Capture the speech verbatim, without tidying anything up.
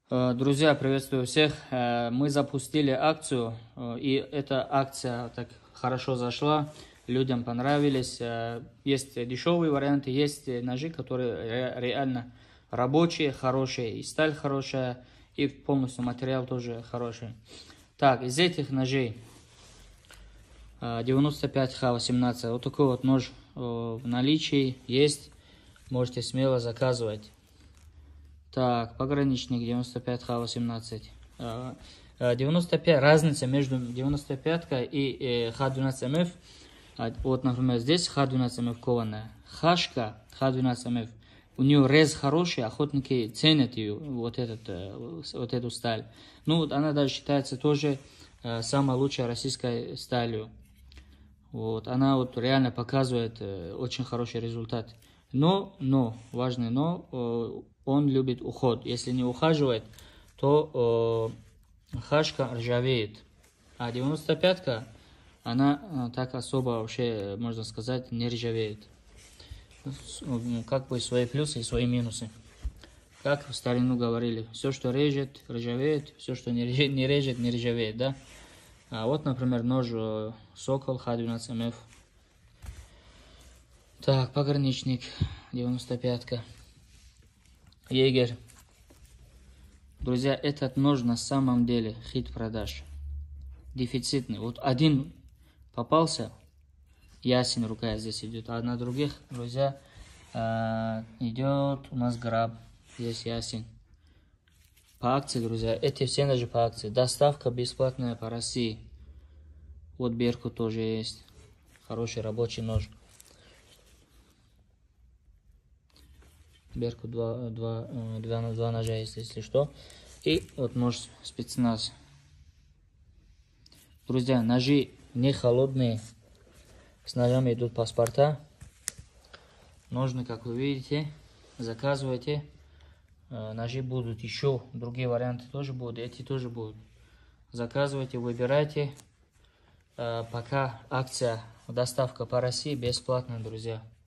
Э, Друзья, приветствую всех. Э, Мы запустили акцию, э, и эта акция так хорошо зашла, людям понравились. Э, Есть дешевые варианты, есть ножи, которые ре- реально рабочие, хорошие, и сталь хорошая, и полностью материал тоже хороший. Так, из этих ножей э, девяносто пять ха восемнадцать, вот такой вот нож э, в наличии есть, можете смело заказывать. Так, пограничник девяносто пять ха восемнадцать. А, а, девяносто пять, разница между девяносто пять и ха двенадцать эм эф. А, Вот, например, здесь ха двенадцать эм эф кованая. Хашка ха двенадцать эм эф. У нее рез хороший, охотники ценят ее, вот, этот, э, вот эту сталь. Ну, вот она даже считается тоже э, самой лучшей российской сталью. Вот, она вот реально показывает э, очень хороший результат. Но, но, важное но, э, он любит уход. Если не ухаживает, то э, хашка ржавеет. А девяносто пятка, она э, так особо вообще, можно сказать, не ржавеет. С- э, Как бы свои плюсы и свои минусы. Как в старину говорили, все, что режет, ржавеет, все, что не режет, не режет, не ржавеет, да? А вот, например, нож э, Сокол ха двенадцать эм эф. Так, пограничник девяносто пятка. Егер. Друзья, этот нож на самом деле хит продаж. Дефицитный. Вот один попался, ясень рука здесь идет, а на других, друзья, э, идет у нас граб. Здесь ясень. По акции, друзья, эти все ножи по акции. Доставка бесплатная по России. Вот Беркут тоже есть. Хороший рабочий нож. Берку два, два, э, два, два ножа есть, если что. И вот нож спецназ. Друзья, ножи не холодные. С ножами идут паспорта. Ножны, как вы видите, заказывайте. Э, Ножи будут еще, другие варианты тоже будут, эти тоже будут. Заказывайте, выбирайте. Э, Пока акция доставка по России бесплатная, друзья.